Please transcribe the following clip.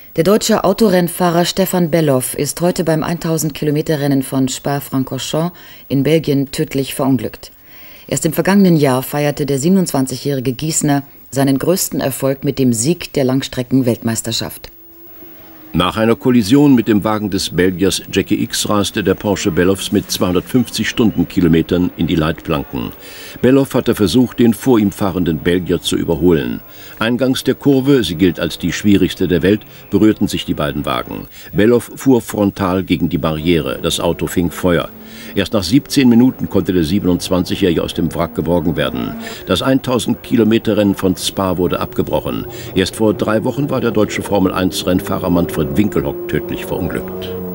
Der deutsche Autorennfahrer Stefan Bellof ist heute beim 1000-Kilometer-Rennen von Spa-Francorchamps in Belgien tödlich verunglückt. Erst im vergangenen Jahr feierte der 27-jährige Gießener seinen größten Erfolg mit dem Sieg der Langstrecken-Weltmeisterschaft. Nach einer Kollision mit dem Wagen des Belgiers Jackie X raste der Porsche Bellofs mit 250 Stundenkilometern in die Leitplanken. Bellof hatte versucht, den vor ihm fahrenden Belgier zu überholen. Eingangs der Kurve, sie gilt als die schwierigste der Welt, berührten sich die beiden Wagen. Bellof fuhr frontal gegen die Barriere. Das Auto fing Feuer. Erst nach 17 Minuten konnte der 27-Jährige aus dem Wrack geborgen werden. Das 1000-Kilometer-Rennen von Spa wurde abgebrochen. Erst vor 3 Wochen war der deutsche Formel-1-Rennfahrer Manfred Winkelhock tödlich verunglückt.